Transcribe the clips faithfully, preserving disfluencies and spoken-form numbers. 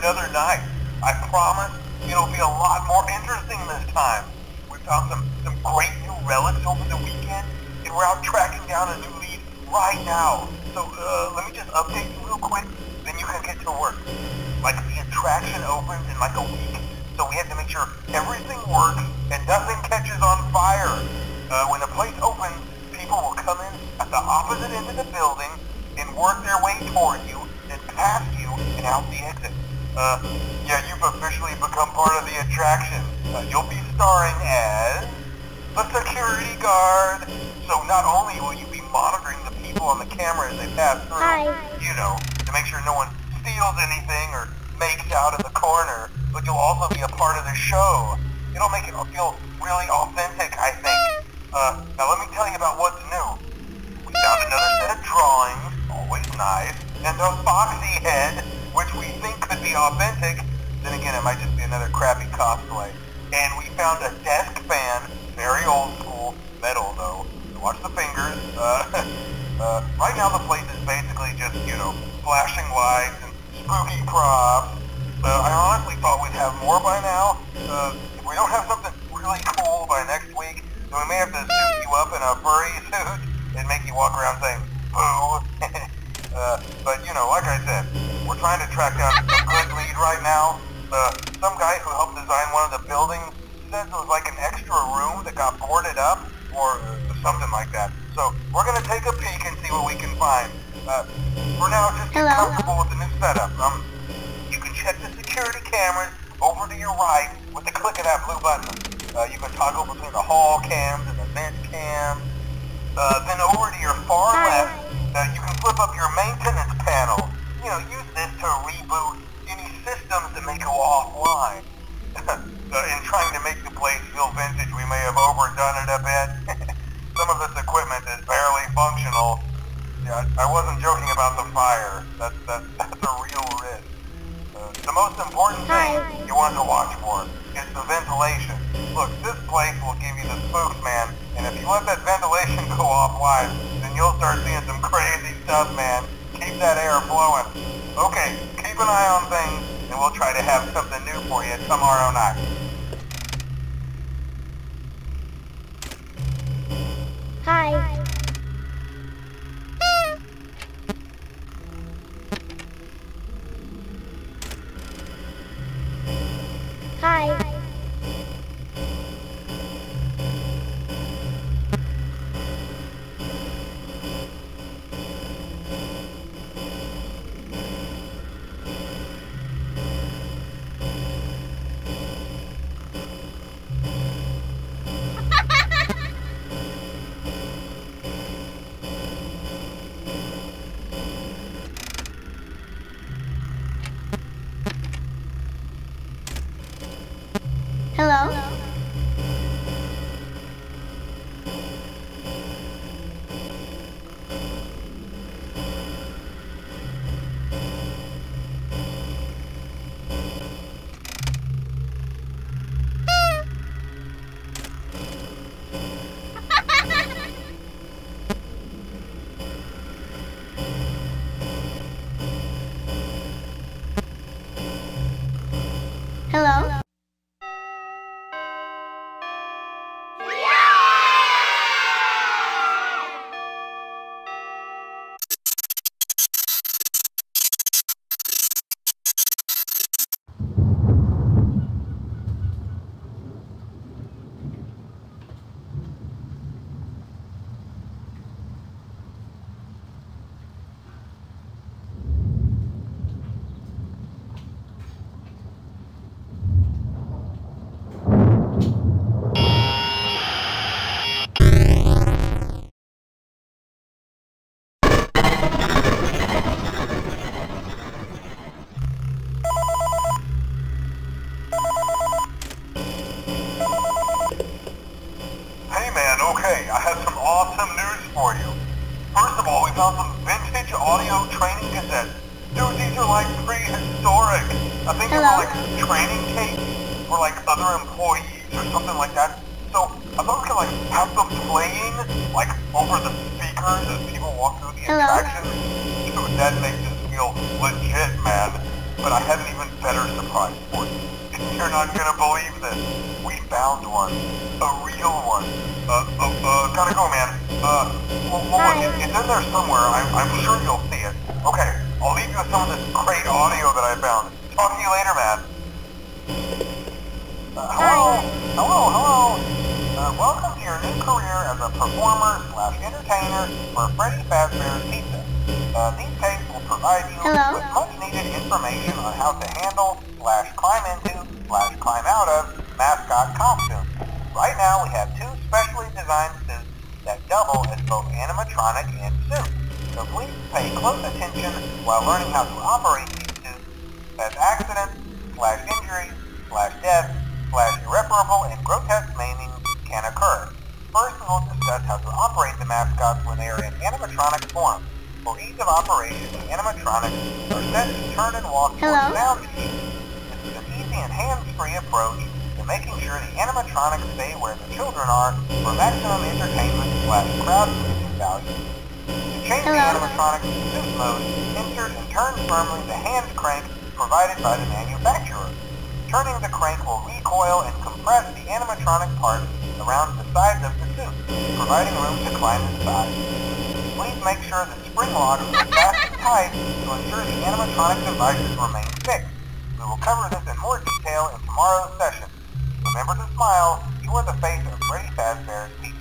another night. I promise it'll be a lot more interesting this time. We found some, some great new relics over the weekend, and we're out tracking down a new lead right now. So uh, let me just update you real quick, then you can get to work. Like, the attraction opens in like a week, so we have to make sure everything works and nothing catches on fire. Uh, when the place opens, people will come in at the opposite end of the building and work their way toward you, then past you and out the exit. Uh, yeah, you've officially become part of the attraction. Uh, you'll be starring as a security guard. So not only will you be monitoring the people on the camera as they pass through, Hi. you know, to make sure no one steals anything or makes out in the corner, but you'll also be a part of the show. It'll make it feel really authentic, I think. Uh, now let me tell you about what's new. We found another set of drawings, always nice, and a foxy head, which we think could be authentic. Then again, it might just be another crappy cosplay. And we found a desk fan, very old school, metal though. So watch the fingers. Uh, uh, right now the place is basically just, you know, flashing lights and spooky props. Uh, I honestly thought we'd have more by now. Uh, if we don't have something really cool by next week, then we may have to suit you up in a furry suit and make you walk around saying, boo. uh, but, you know, like I said, we're trying to track down a good lead right now. Uh, some guy who helped design one of the buildings says it was like an extra room that got boarded up, or uh, something like that. So we're going to take a peek and see what we can find. Uh, for now, just get Hello? comfortable with the new setup. Um, you can check the security cameras over to your right with the click of that blue button. Uh, you can toggle between the hall cams and the vent cams. Uh, then over to your far Hi. left, uh, you can flip up your maintenance panel. You know, use this to reboot any systems that may go offline. uh, in trying to make the place feel vintage, we may have overdone it a bit. Some of this equipment is barely functional. Yeah, I wasn't joking about the fire. That's, that's, that's a real risk. Uh, the most important thing Hi. you want to watch for is the ventilation. Look, this place will give you the spooks, man, and if you let that ventilation go offline, then you'll start seeing some crazy stuff, man. Keep that air flowing. Okay, keep an eye on things, and we'll try to have something new for you tomorrow night. Hi. Hi. Hello? Hello? Okay, I have some awesome news for you. First of all, we found some vintage audio training cassettes. Dude, these are like prehistoric. I think they were like training tapes for like other employees or something like that. So I thought we could like have them playing like over the speakers as people walk through the Hello? attraction. Dude, that makes us feel legit, man. but I have an even better surprise for you. You're not gonna believe this. We found one. A real one. Uh, uh, uh, gotta go, man. Uh, well, well look, it, it's in there somewhere. I'm, I'm sure you'll see it. Okay, I'll leave you with some of this great audio that I found. Talk to you later, man. Uh, hello? Hello, hello. Uh, welcome to your new career as a performer slash entertainer for Freddy Fazbear's Pizza. Uh, these tapes will provide you Hello? with much needed information on how to handle slash climb into slash climb out of mascot costumes. Right now we have two specially designed suits that double as both animatronic and suit. So please pay close attention while learning how to operate these suits, as accidents slash injuries slash death slash irreparable and grotesque maiming can occur. First we will discuss how to operate the mascots when they are in animatronic form. For ease of operation, the animatronics are set to turn and walk towards Hello? sound cues. This is an easy and hands-free approach to making sure the animatronics stay where the children are for maximum entertainment slash crowd-pleasing value. To change the Hello? animatronics to suit mode, insert and turn firmly the hand crank provided by the manufacturer. Turning the crank will recoil and compress the animatronic parts around the sides of the suit, providing room to climb inside. Please make sure the spring lock is fastened tight to ensure the animatronic devices remain fixed. We will cover this in more detail in tomorrow's session. Remember to smile. You are the face of Freddy Fazbear's Pizza.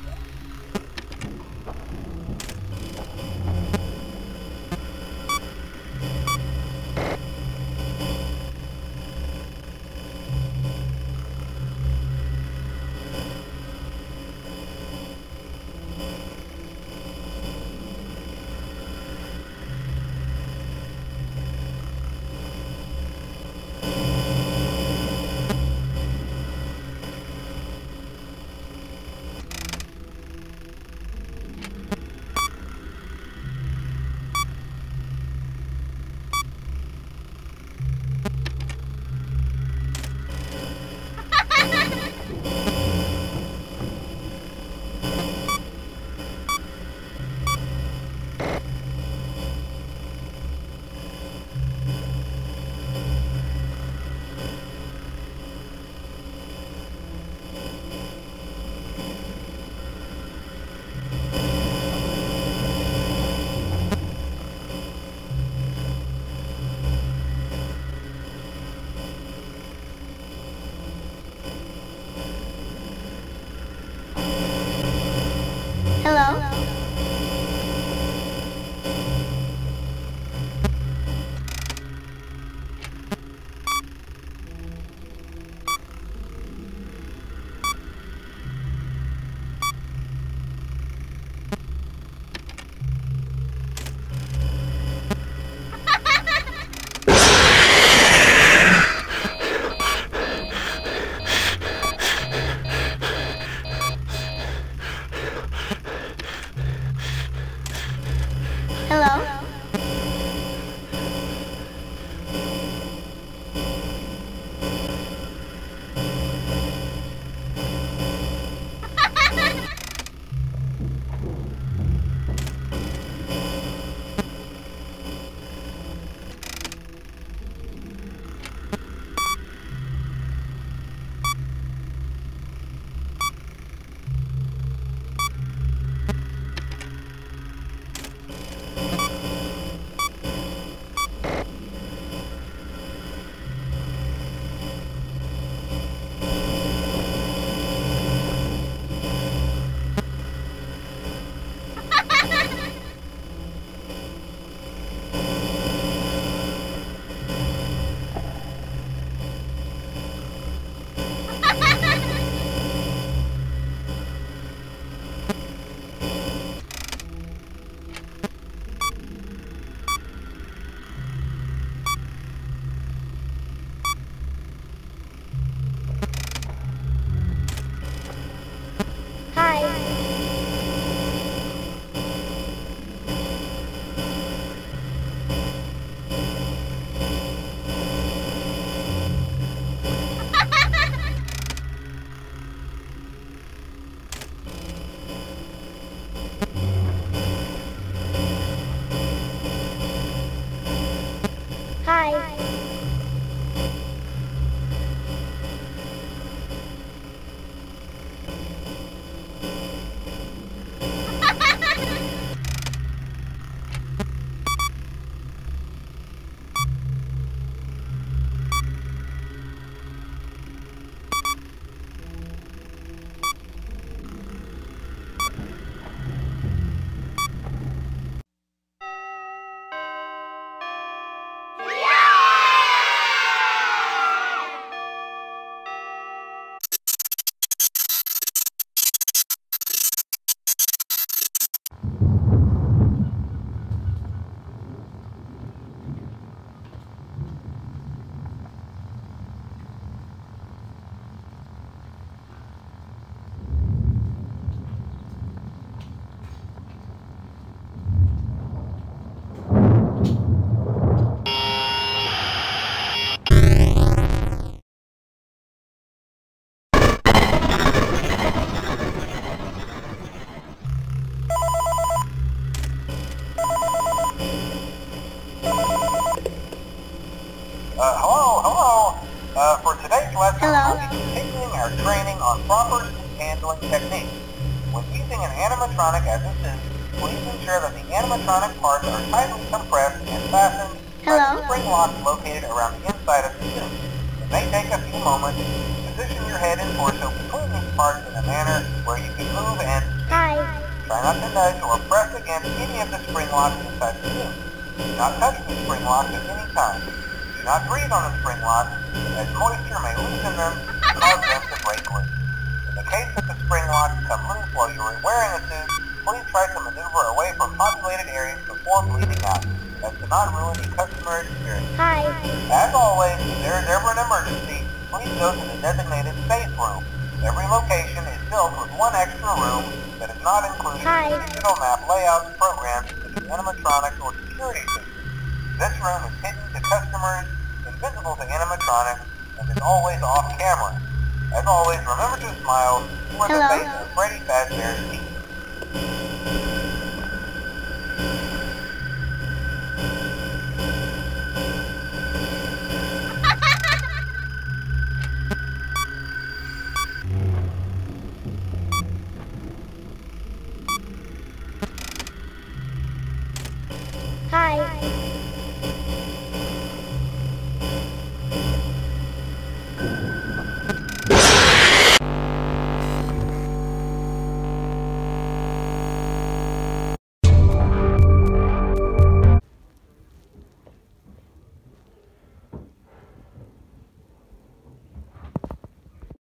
hello. Uh, for today's lesson, Hello. we'll be continuing our training on proper suit handling techniques. When using an animatronic as a suit, please ensure that the animatronic parts are tightly compressed and fastened by Hello. the spring locks located around the inside of the suit. It may take a few moments to position your head and torso between these parts in a manner where you can move and Hi. try not to nudge or press against any of the spring locks inside the suit. Do not touch the spring locks at any time. Do not breathe on the spring locks, as moisture may loosen them and cause them to break loose. In the case that the spring locks come loose while you are wearing a suit, please try to maneuver away from populated areas before bleeding out, as to not ruin the customer experience. Hi. As always, if there is ever an emergency, please go to the designated safe room. Every location is built with one extra room that is not included Hi. in the digital map layouts programmed into the animatronic or security system. This room is hidden to customers, invisible to animatronics, and is always off camera. As always, remember to smile. You are the Hello. face of Freddy Fazbear's team.